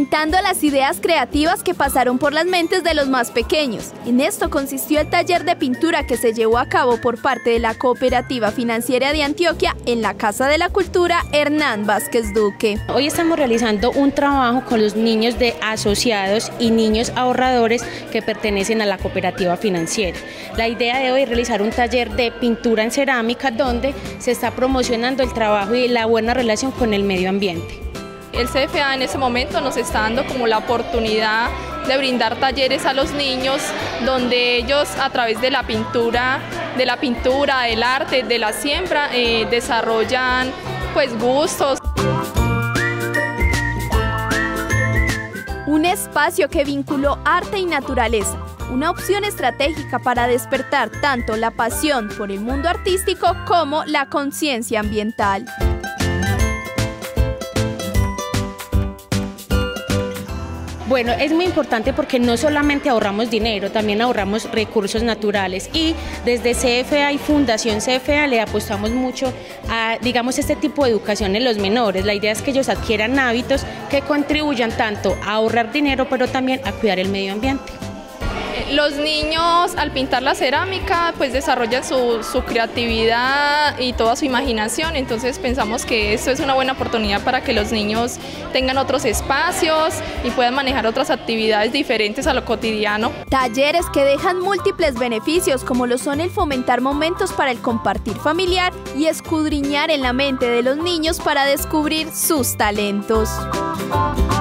fomentando las ideas creativas que pasaron por las mentes de los más pequeños. En esto consistió el taller de pintura que se llevó a cabo por parte de la Cooperativa Financiera de Antioquia en la Casa de la Cultura Hernán Vázquez Duque. Hoy estamos realizando un trabajo con los niños de asociados y niños ahorradores que pertenecen a la Cooperativa Financiera. La idea de hoy es realizar un taller de pintura en cerámica donde se está promocionando el trabajo y la buena relación con el medio ambiente. El CFA en ese momento nos está dando como la oportunidad de brindar talleres a los niños donde ellos a través de la pintura, del arte, de la siembra, desarrollan pues gustos. Un espacio que vinculó arte y naturaleza, una opción estratégica para despertar tanto la pasión por el mundo artístico como la conciencia ambiental. Bueno, es muy importante porque no solamente ahorramos dinero, también ahorramos recursos naturales y desde CFA y Fundación CFA le apostamos mucho a, digamos, este tipo de educación en los menores. La idea es que ellos adquieran hábitos que contribuyan tanto a ahorrar dinero, pero también a cuidar el medio ambiente. Los niños al pintar la cerámica pues desarrollan su creatividad y toda su imaginación, entonces pensamos que esto es una buena oportunidad para que los niños tengan otros espacios y puedan manejar otras actividades diferentes a lo cotidiano. Talleres que dejan múltiples beneficios como lo son el fomentar momentos para el compartir familiar y escudriñar en la mente de los niños para descubrir sus talentos.